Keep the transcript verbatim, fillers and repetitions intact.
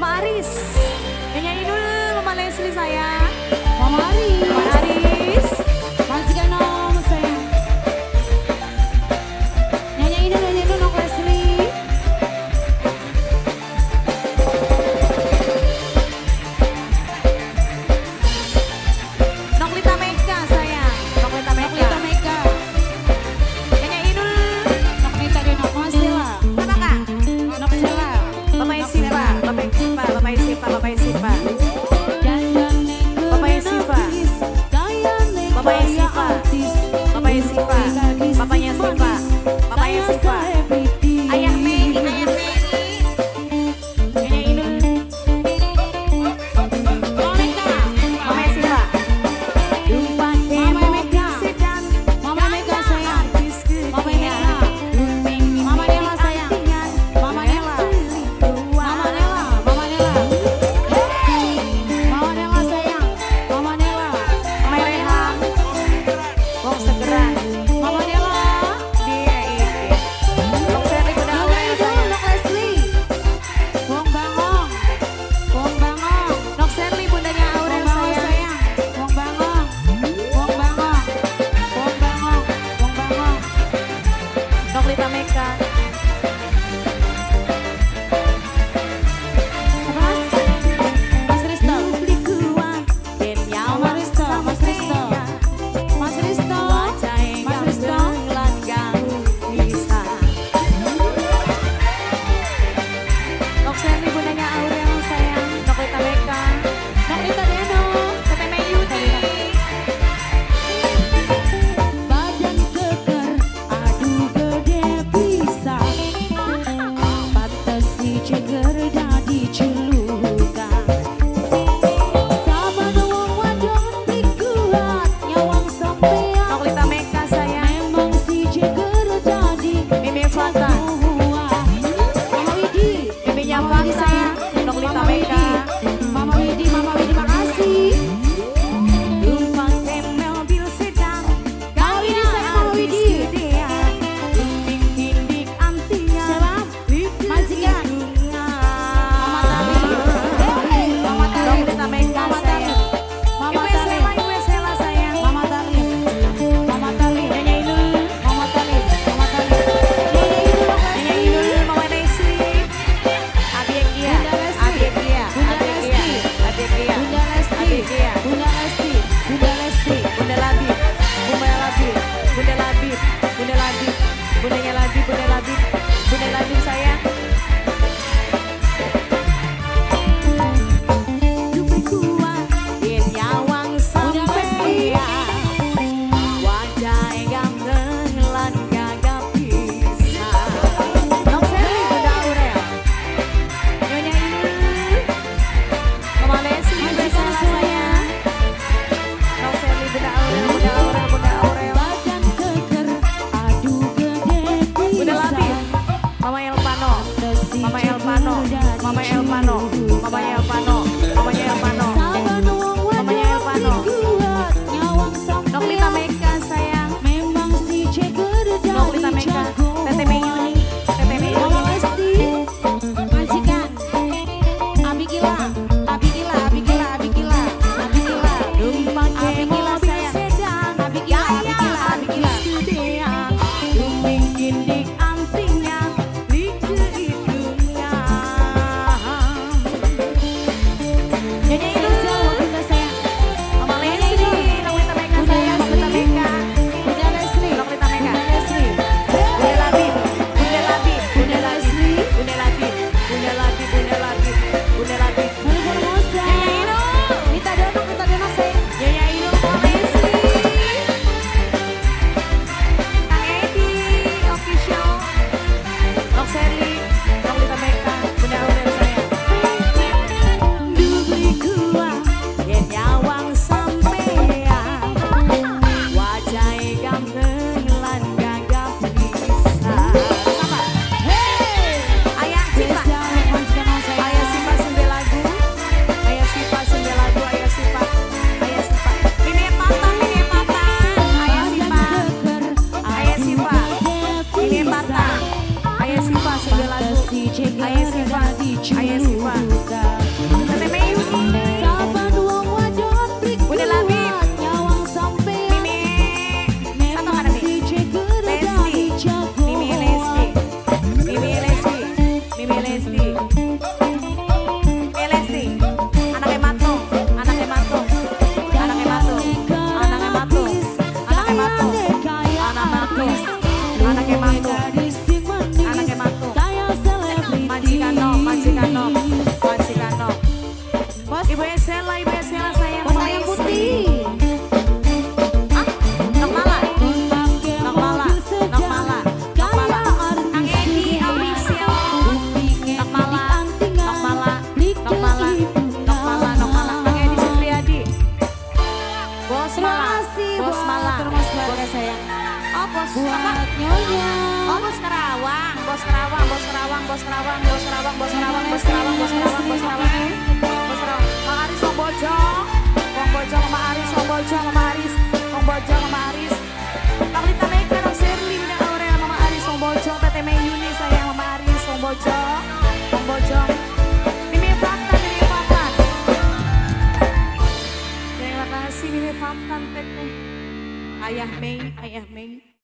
Mama Aris. Nyanyi dulu Mama Leslie sayang. Mama Aris. Mama Aris. Majikan om sayang. Nyanyi dulu, nyanyi dulu Leslie. Noklita Meka sayang. Noklita Meka. Noklita Meka. Nyanyi dulu. Noklita dan Nok Masela. Apa kak? Nok Sela. Bapak Isipa, Bapak Isipa, Bapak Isipa, Bapak Isipa. Bapak Isipa. Bapak Isipa. Bapak Isipa. Bapaknya Sipa. Bapaknya Sipa. Ayah Mei, Ayah Mei. Nyanyi dulu. Mama Meka. Mama Sipa. Mama Meka. Mama Meka sayang. Mama Nela. Mama Nela sayang. Mama Nela. Mama Nela. Mama Nela. Mama Nela sayang. Mama Nela. Mama Reham. Wong Segeran. Mama Nela. Di E I T. Wong Seri Kuda Nyanyi Aurel dulu sayang. Nok Leslie. Wong Bangong. Wong Bangong. Nok Serli bundanya Wong Aurel Bangong sayang. sayang. Wong Bangong. Wong Bangong. Wong Bangong. Wong Bangong. Noklita Meka. Mas Risto. Yen Mas nyawa Risto. Mas Risto. Mas Risto. Wajahe Mas Risto. ganteng lan ganggu bisa. Nok Serli bundanya Aurel sayang. Noklita Meka. Noklita Deno. Tete Meyudi. Badan keker, aduh gede bisa. Pantes si ceger dadi celukan. Sama wong wadon dikuat nyawang sampean. Noklita Meka sayang. Memang si ceger dadi Mimi Fata. kuat. Mama Widi. Miminya Mama Widi Fata. sayang. Noklita Mama Meka. Widi. Mama Widi, Mama Widi makasih. Tumpang mobil sedan. Mama Widi sayang, Mama Widi. Gedean. Dinding dindik antinya. Salam. Majikan. Mama Tali. Hey, Mama Tali. Noklita Meka Mama Tali. sayang. Mama Ibu Tali. Sela, Ibu Sela sayang. Mama Tali. Mama Tali. Nyanyi dulu. Mama Tali. Mama Tali. Nyanyi dulu, Nyanyi dulu Mama Leslie. Abi Ekia. Bunda Leslie. Abi Ekia. Bunda Abi Ekia. Leslie. Abi Ekia. Bunda Lesti. Abi Ekia. Bunda Lesti. Bunda Lesti. Bunda Labib. Bunda Labib. Bunda Labib. Bunda Labib. Bundanya Labib. Bunda Labib. Bunda Labib sayang. Dupe kuat. Yen nyawang Bunda Lesti. sampean. Wajah ganteng lan gagap bisa. Nok Serli Bunda Aurel. Nyonya ini Mama Leslie Bunda Sela sayang. Nok Serli Bunda Aurel. Bunda Aurel. Bunda Aurel. Badan keker, aduh gede Bunda bisa. Labib. Mama Elpano. Mama Elpano. Mama Elpano. Mamanya Elpano. Mamanya Elpano. Saban wong Mamanya wadon Elpano. dikuat nyawang Noklita sampean. Meka sayang. Memang si ceger Noklita dadi Meka. jagoan. Tete Meyuni. Tete Meyuni. Mama Lesti. Majikan. Abi Gila. Abi Gila. Abi Gila. Abi Gila. Abi Gila. Numpang Abi Gila mobil sayang. sedan. Abi Gila. Abi Gila. Abi Gila. Gedean. Dumping dindik antinya. Liku hidungnya. Nyanyi dulu. Bunda sayang. Mama Leslie. Noklita Meka sayang. Noklita Meka. Bunda Leslie. Noklita Meka. Bunda Leslie. Bunda Labib. Bunda Labib. Bunda Labib. Bunda Labib. Bunda Labib. Bunda Labib. Bunda Labib. Bunda Formosa. Nyanyi dulu. Minta dono, minta dono sayang. Nyanyi dulu Mama Leslie. Kang Edi official. Nok Serli. Noklita Meka. Bunda Aurel sayang. Dubli kuat. Yen nyawang sampean. Wajah ganteng lan gagap bisa. Sama. Hey, ayah Sipa. Majikan om sayang. Ayah Sipa sembe lagu. Ayah Sipa sembe lagu. Ayah Sipa. Ayah Sipa. Ini patah, ini patah. Ayah Sipa. Ayah Sipa. Ini patah. Ayah Sipa sembe lagu. Ayah Sipa. Ayah Sipa. gadis sing manis Anaknya mantu. kaya selebriti. Majikan no, majikan no, majikan no. Bos, Ibu Esela, Ibu Esela sayang bos Mama ayam Esi. putih. Ah, Nok Mala, Nok Mala, Nok Mala, Nok Mala. Ang Edi, official. Nok Mala, Nok Mala, Nok Mala, Nok Mala, Nok Mala. Ang Edi Supriyadi. Bos Mala, Bos Mala. Termas keluarga sayang. Oh, Bos apa? Buat nyonya. Oh, Bos Kerawang, Bos Kerawang, Bos Kerawang, Bos Kerawang, Bos Kerawang, Bos Kerawang, Bos Kerawang, Bos Kerawang, Bos Kerawang, Bos Kerawang. Mang Aris Wong Bojong, Wong Bojong Mama Aris, Wong Bojong Mama Aris, Wong Bojong Mama Aris. Paklita Meka, Rong Serli, Bina Aurel, Mama Aris, Wong Bojong, Tete Meyuni sayang Mama Aris, Wong Bojong, Wong Bojong. Mimi Faktan, Mimi Faktan. Terima kasih Mimi Faktan, Tete. Ayah Mei, Ayah Mei.